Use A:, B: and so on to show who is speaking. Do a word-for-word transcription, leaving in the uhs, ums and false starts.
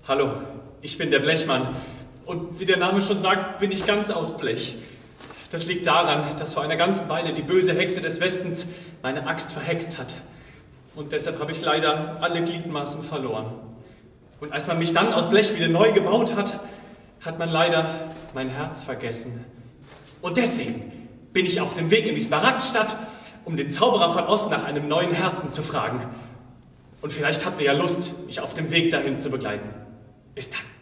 A: Hallo, ich bin der Blechmann und wie der Name schon sagt, bin ich ganz aus Blech. Das liegt daran, dass vor einer ganzen Weile die böse Hexe des Westens meine Axt verhext hat. Und deshalb habe ich leider alle Gliedmaßen verloren. Und als man mich dann aus Blech wieder neu gebaut hat, hat man leider mein Herz vergessen. Und deswegen bin ich auf dem Weg in die Smaragdstadt, um den Zauberer von Oz nach einem neuen Herzen zu fragen. Und vielleicht habt ihr ja Lust, mich auf dem Weg dahin zu begleiten. Bis dann.